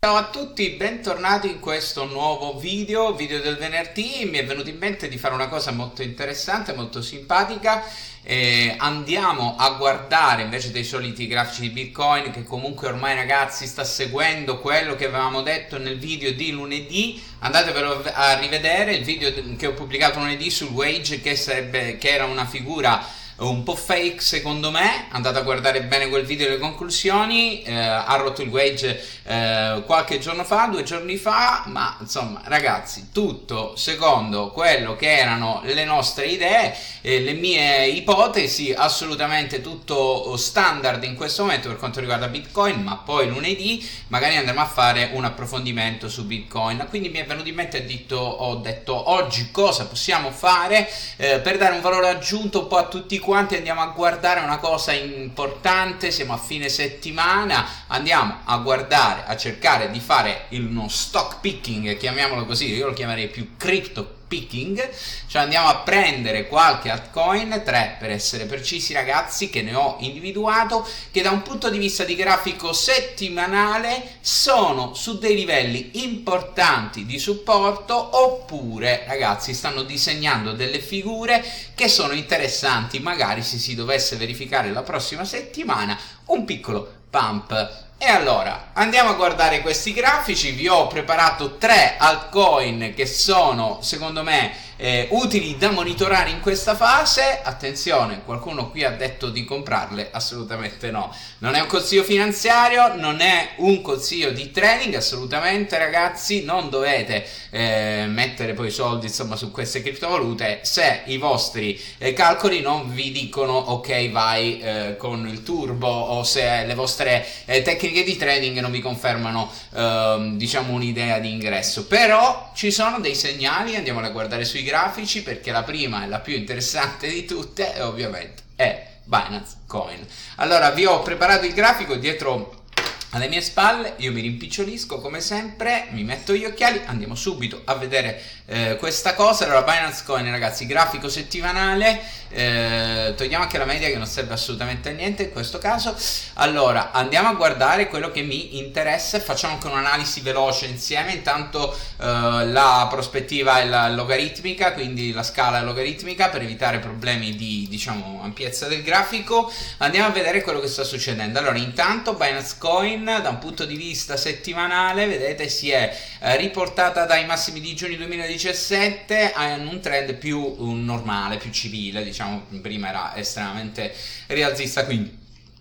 Ciao a tutti, bentornati in questo nuovo video del venerdì. Mi è venuto in mente di fare una cosa molto interessante, molto simpatica. Andiamo a guardare invece dei soliti grafici di Bitcoin, che comunque ormai ragazzi sta seguendo quello che avevamo detto nel video di lunedì. Andatevelo a rivedere il video che ho pubblicato lunedì sul Wage, che era una figura un po' fake secondo me. Andate a guardare bene quel video e le conclusioni. Ha rotto il Wage qualche giorno fa, 2 giorni fa, ma insomma ragazzi, tutto secondo quello che erano le nostre idee, le mie ipotesi, assolutamente tutto standard in questo momento per quanto riguarda Bitcoin. Ma poi lunedì magari andremo a fare un approfondimento su Bitcoin, quindi mi è venuto in mente e ho detto oggi cosa possiamo fare per dare un valore aggiunto un po' a tutti quanti. Andiamo a guardare una cosa importante, siamo a fine settimana, andiamo a guardare, a cercare di fare uno stock picking, chiamiamolo così, io lo chiamerei più crypto picking, cioè andiamo a prendere qualche altcoin, 3 per essere precisi ragazzi, che ne ho individuato, che da un punto di vista di grafico settimanale sono su dei livelli importanti di supporto, oppure ragazzi stanno disegnando delle figure che sono interessanti, magari se si dovesse verificare la prossima settimana un piccolo pump. E allora andiamo a guardare questi grafici. Vi ho preparato 3 altcoin che sono secondo me utili da monitorare in questa fase. Attenzione, qualcuno qui ha detto di comprarle, assolutamente no, non è un consiglio finanziario, non è un consiglio di trading, assolutamente ragazzi. Non dovete mettere poi soldi insomma su queste criptovalute se i vostri calcoli non vi dicono ok vai con il turbo, o se le vostre tecniche di trading non vi confermano diciamo un'idea di ingresso. Però ci sono dei segnali, andiamole a guardare sui grafici, perché la prima e la più interessante di tutte ovviamente è Binance Coin. Allora vi ho preparato il grafico dietro alle mie spalle, io mi rimpicciolisco come sempre, mi metto gli occhiali, andiamo subito a vedere questa cosa. Allora Binance Coin ragazzi, grafico settimanale, togliamo anche la media che non serve assolutamente a niente in questo caso. Allora andiamo a guardare quello che mi interessa e facciamo anche un'analisi veloce insieme. Intanto la prospettiva è la logaritmica, quindi la scala è logaritmica per evitare problemi di diciamo ampiezza del grafico. Andiamo a vedere quello che sta succedendo. Allora intanto Binance Coin da un punto di vista settimanale, vedete, si è riportata dai massimi di giugno 2017 a un trend più normale, più civile, diciamo. Prima era estremamente rialzista, quindi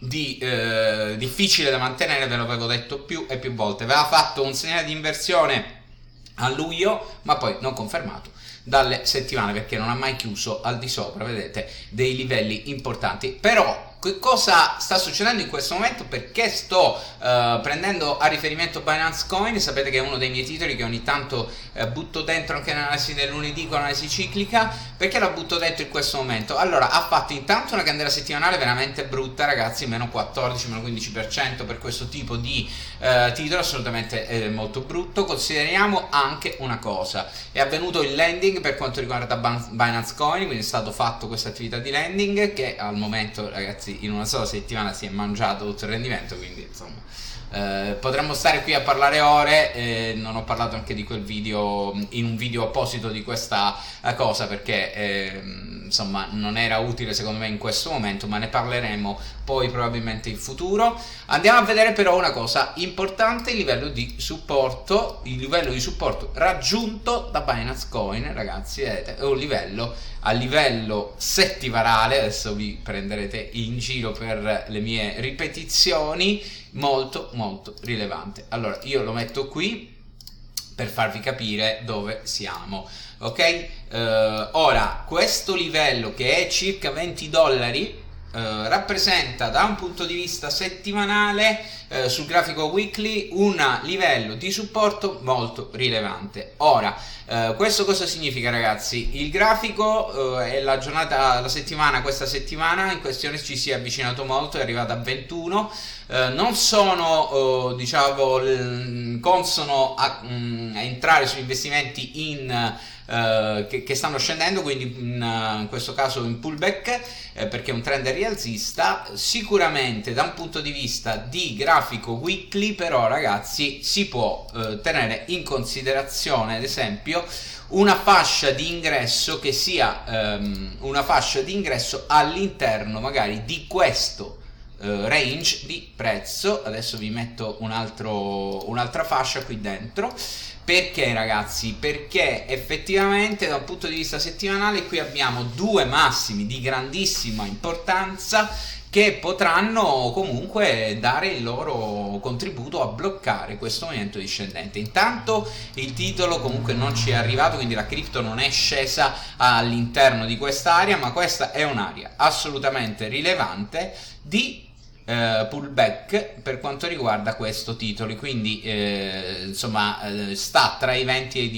difficile da mantenere, ve lo avevo detto più e più volte. Aveva fatto un segnale di inversione a luglio, ma poi non confermato dalle settimane, perché non ha mai chiuso al di sopra, vedete, dei livelli importanti. Però che cosa sta succedendo in questo momento? Perché sto prendendo a riferimento Binance Coin? Sapete che è uno dei miei titoli che ogni tanto butto dentro anche nell'analisi del lunedì con analisi ciclica. Perché la butto dentro in questo momento? Allora, ha fatto intanto una candela settimanale veramente brutta ragazzi, meno 14, meno 15% per questo tipo di titolo, assolutamente molto brutto. Consideriamo anche una cosa: è avvenuto il landing per quanto riguarda Binance Coin, quindi è stato fatto questa attività di landing che al momento ragazzi in una sola settimana si è mangiato tutto il rendimento, quindi insomma potremmo stare qui a parlare ore. Non ho parlato anche di quel video in un video apposito di questa cosa, perché insomma non era utile secondo me in questo momento, ma ne parleremo poi probabilmente in futuro. Andiamo a vedere però una cosa importante: il livello di supporto raggiunto da Binance Coin ragazzi, vedete, è un livello a livello settimanale, adesso vi prenderete in giro per le mie ripetizioni, molto molto rilevante. Allora io lo metto qui per farvi capire dove siamo, ok? Ora questo livello, che è circa $20, rappresenta da un punto di vista settimanale sul grafico weekly un livello di supporto molto rilevante. Ora questo cosa significa ragazzi? Il grafico è la giornata, la settimana, questa settimana in questione ci si è avvicinato molto, è arrivato a 21. Non sono diciamo consono a entrare sugli investimenti in che stanno scendendo, quindi in questo caso in pullback, perché è un trend rialzista. Sicuramente da un punto di vista di grafico grafico weekly, però ragazzi si può tenere in considerazione ad esempio una fascia di ingresso che sia una fascia di ingresso all'interno magari di questo range di prezzo. Adesso vi metto un'altra fascia qui dentro. Perché ragazzi? Perché effettivamente da un punto di vista settimanale qui abbiamo due massimi di grandissima importanza che potranno comunque dare il loro contributo a bloccare questo movimento discendente. Intanto il titolo comunque non ci è arrivato, quindi la cripto non è scesa all'interno di quest'area, ma questa è un'area assolutamente rilevante di pullback per quanto riguarda questo titolo, quindi insomma sta tra i 20 e i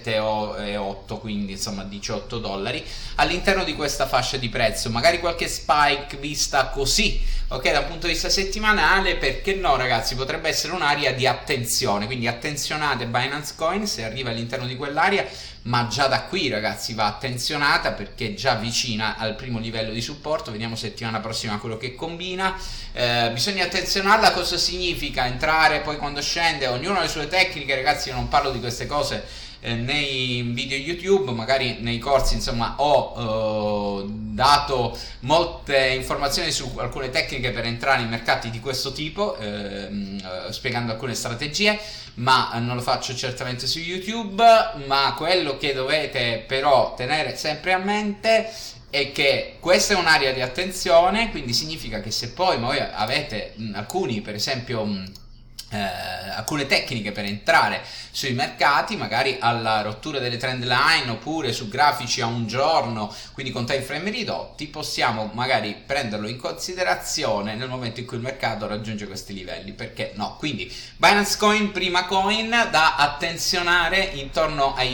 17,8, quindi insomma $18 all'interno di questa fascia di prezzo. Magari qualche spike vista così, ok, dal punto di vista settimanale, perché no ragazzi, potrebbe essere un'area di attenzione, quindi attenzionate Binance Coin se arriva all'interno di quell'area, ma già da qui ragazzi va attenzionata perché è già vicina al primo livello di supporto. Vediamo settimana prossima quello che combina. Bisogna attenzionarla. Cosa significa entrare poi quando scende? Ognuno ha le sue tecniche ragazzi, io non parlo di queste cose nei video YouTube, magari nei corsi insomma ho dato molte informazioni su alcune tecniche per entrare in mercati di questo tipo, spiegando alcune strategie, ma non lo faccio certamente su YouTube. Ma quello che dovete però tenere sempre a mente è che questa è un'area di attenzione, quindi significa che se poi voi avete alcuni per esempio alcune tecniche per entrare sui mercati, magari alla rottura delle trend line oppure su grafici a un giorno, quindi con time frame ridotti, possiamo magari prenderlo in considerazione nel momento in cui il mercato raggiunge questi livelli, perché no? Quindi Binance Coin, prima coin da attenzionare intorno ai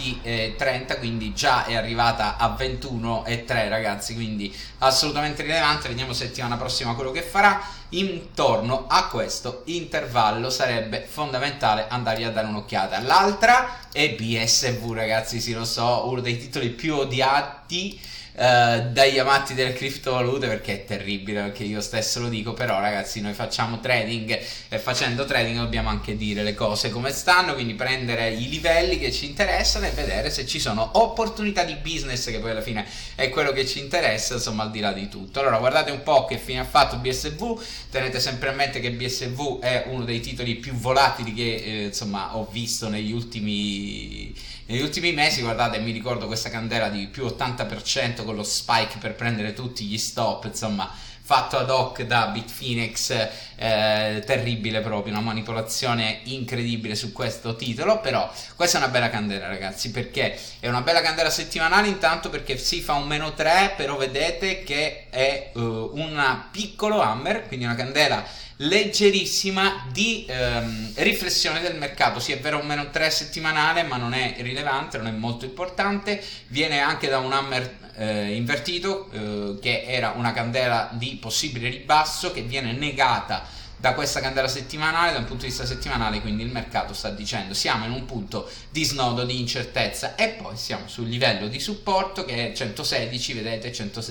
20,30, quindi già è arrivata a 21,3 ragazzi, quindi assolutamente rilevante. Vediamo settimana prossima quello che farà. Intorno a questo intervallo sarebbe fondamentale andare a dare un'occhiata. L'altra è BSV ragazzi, sì lo so, uno dei titoli più odiati dagli amanti delle criptovalute, perché è terribile, perché io stesso lo dico, però ragazzi noi facciamo trading e facendo trading dobbiamo anche dire le cose come stanno, quindi prendere i livelli che ci interessano e vedere se ci sono opportunità di business, che poi alla fine è quello che ci interessa, insomma, al di là di tutto. Allora guardate un po' che fine ha fatto BSV, tenete sempre a mente che BSV è uno dei titoli più volatili che insomma ho visto negli ultimi mesi. Guardate, mi ricordo questa candela di più 80% con lo spike per prendere tutti gli stop, insomma fatto ad hoc da Bitfinex, terribile proprio, una manipolazione incredibile su questo titolo. Però questa è una bella candela ragazzi, perché è una bella candela settimanale, intanto perché si fa un meno 3, però vedete che è un piccolo hammer, quindi una candela leggerissima di riflessione del mercato. Sì, è vero, un meno 3 settimanale, ma non è rilevante, non è molto importante. Viene anche da un hammer invertito, che era una candela di possibile ribasso, che viene negata da questa candela settimanale. Da un punto di vista settimanale quindi il mercato sta dicendo siamo in un punto di snodo, di incertezza, e poi siamo sul livello di supporto che è 116, vedete,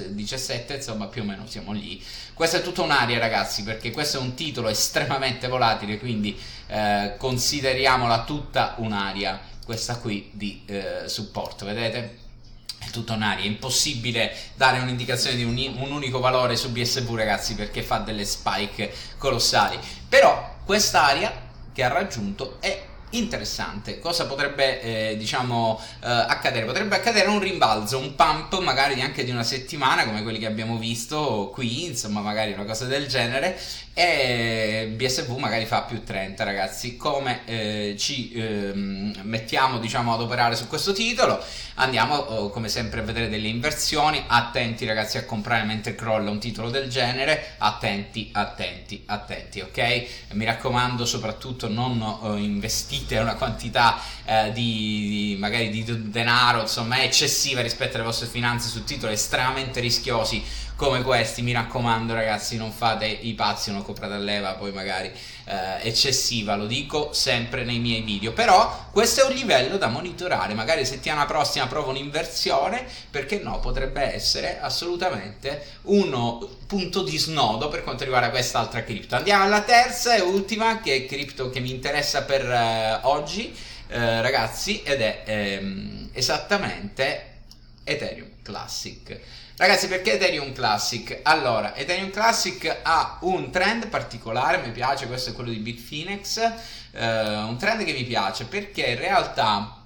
117, insomma più o meno siamo lì. Questa è tutta un'area ragazzi, perché questo è un titolo estremamente volatile, quindi consideriamola tutta un'area questa qui di supporto, vedete? È tutta un'area, è impossibile dare un'indicazione di un unico valore su BSV ragazzi, perché fa delle spike colossali. Però quest'area che ha raggiunto è interessante. Cosa potrebbe accadere? Potrebbe accadere un rimbalzo, un pump magari anche di una settimana, come quelli che abbiamo visto qui, insomma magari una cosa del genere, e BSV magari fa più 30 ragazzi. Come ci mettiamo ad operare su questo titolo? Andiamo come sempre a vedere delle inversioni. Attenti ragazzi a comprare mentre crolla un titolo del genere, attenti, ok? E mi raccomando, soprattutto non investite una quantità magari di denaro insomma eccessiva rispetto alle vostre finanze su titoli estremamente rischiosi come questi, mi raccomando ragazzi, non fate i pazzi, una comprata a leva poi magari eccessiva, lo dico sempre nei miei video. Però questo è un livello da monitorare, magari settimana prossima provo un'inversione, perché no, potrebbe essere assolutamente uno punto di snodo per quanto riguarda quest'altra cripto. Andiamo alla terza e ultima, che è cripto che mi interessa per oggi, ragazzi, ed è esattamente Ethereum Classic. Ragazzi, perché Ethereum Classic? Allora, Ethereum Classic ha un trend particolare, mi piace, questo è quello di Bitfinex, un trend che mi piace perché in realtà,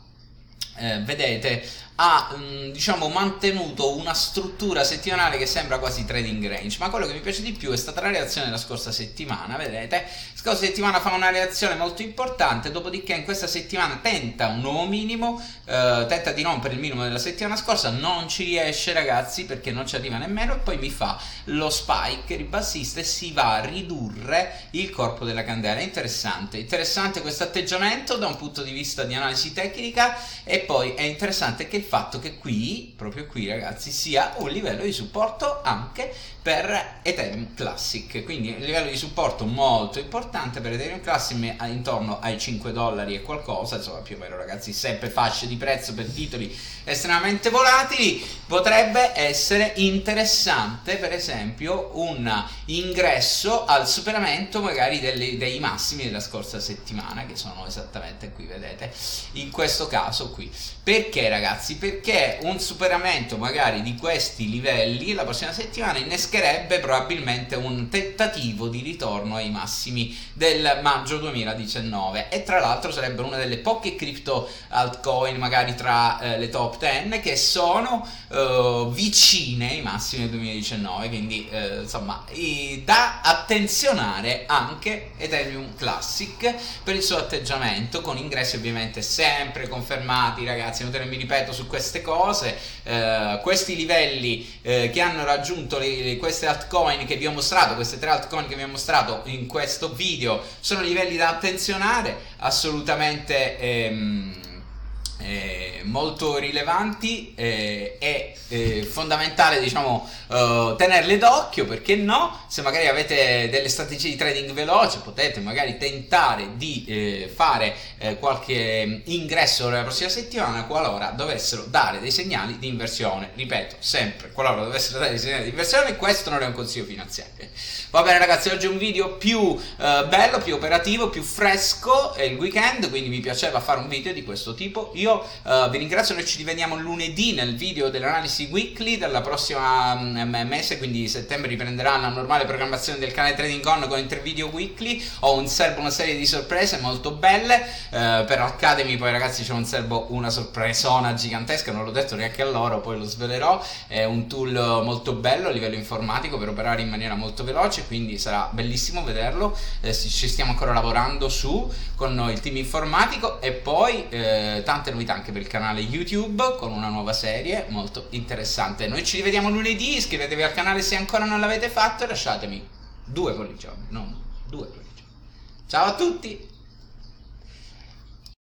vedete, ha diciamo mantenuto una struttura settimanale che sembra quasi trading range, ma quello che mi piace di più è stata la reazione della scorsa settimana. Vedete, scorsa settimana fa una reazione molto importante, dopodiché in questa settimana tenta un nuovo minimo, tenta di rompere il minimo della settimana scorsa, non ci riesce ragazzi perché non ci arriva nemmeno, e poi mi fa lo spike ribassista e si va a ridurre il corpo della candela. Interessante questo atteggiamento da un punto di vista di analisi tecnica, e poi è interessante che il fatto che qui, proprio qui ragazzi, sia un livello di supporto anche per Ethereum Classic, quindi un livello di supporto molto importante per Ethereum Classic, intorno ai $5 e qualcosa, insomma più o meno ragazzi, sempre fasce di prezzo per titoli estremamente volatili. Potrebbe essere interessante per esempio un ingresso al superamento magari dei massimi della scorsa settimana, che sono esattamente qui, vedete, in questo caso qui. Perché ragazzi? Perché un superamento magari di questi livelli la prossima settimana innescherebbe probabilmente un tentativo di ritorno ai massimi del maggio 2019, e tra l'altro sarebbe una delle poche cripto altcoin magari tra le top 10 che sono vicine ai massimi del 2019, quindi insomma da attenzionare anche Ethereum Classic per il suo atteggiamento, con ingressi ovviamente sempre confermati ragazzi. Inutile mi ripeto su queste cose, questi livelli che hanno raggiunto queste altcoin che vi ho mostrato, queste 3 altcoin che vi ho mostrato in questo video, sono livelli da attenzionare, assolutamente molto rilevanti, è fondamentale diciamo tenerle d'occhio, perché no, se magari avete delle strategie di trading veloce potete magari tentare di fare qualche ingresso nella prossima settimana qualora dovessero dare dei segnali di inversione. Ripeto sempre, qualora dovessero dare dei segnali di inversione, questo non è un consiglio finanziario. Va bene ragazzi, oggi è un video più bello, più operativo, più fresco, è il weekend, quindi mi piaceva fare un video di questo tipo. Io vi ringrazio, noi ci rivediamo lunedì nel video dell'analisi weekly della prossima mese, quindi settembre riprenderà la normale programmazione del canale Trading On con 3 video weekly. Ho in serbo una serie di sorprese molto belle, per Academy poi ragazzi c'è un serbo una sorpresona gigantesca, non l'ho detto neanche a loro, poi lo svelerò. È un tool molto bello a livello informatico per operare in maniera molto veloce, quindi sarà bellissimo vederlo. Ci stiamo ancora lavorando con il team informatico, e poi tante novità anche per il canale YouTube con una nuova serie molto interessante. Noi ci rivediamo lunedì, iscrivetevi al canale se ancora non l'avete fatto e lasciatemi 2 pollicioni, non 2 pollicioni. Ciao a tutti!